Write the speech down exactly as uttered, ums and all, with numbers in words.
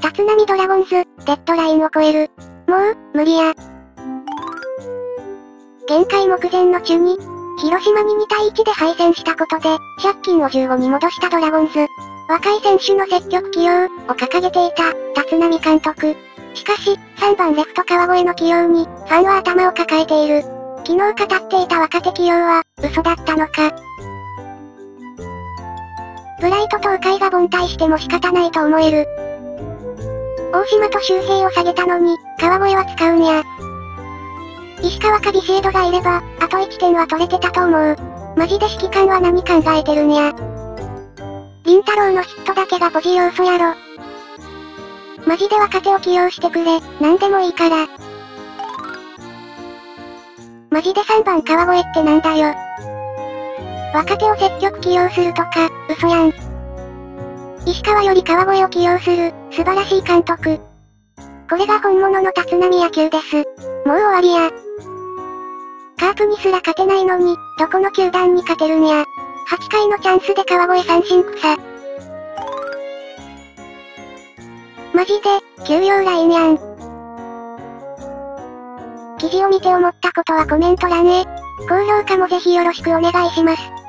立浪ドラゴンズ、デッドラインを超える。もう、無理や。限界目前の中に、広島ににたいいちで敗戦したことで、借金をじゅうごに戻したドラゴンズ。若い選手の積極起用を掲げていた、立浪監督。しかし、さんばんレフト川越の起用に、ファンは頭を抱えている。昨日語っていた若手起用は、嘘だったのか。ブライト東海が凡退しても仕方ないと思える。大島と周平を下げたのに、川越は使うんや。石川かビシエドがいれば、あといってんは取れてたと思う。マジで指揮官は何考えてるんや。凛太郎のヒットだけがポジ要素やろ。マジで若手を起用してくれ、なんでもいいから。マジでさんばん川越ってなんだよ。若手を積極起用するとか、嘘やん。石川より川越を起用する、素晴らしい監督。これが本物の立浪野球です。もう終わりや。カープにすら勝てないのに、どこの球団に勝てるんや。はちかいのチャンスで川越三振草。マジで、休養ラインやん。記事を見て思ったことはコメント欄へ。高評価もぜひよろしくお願いします。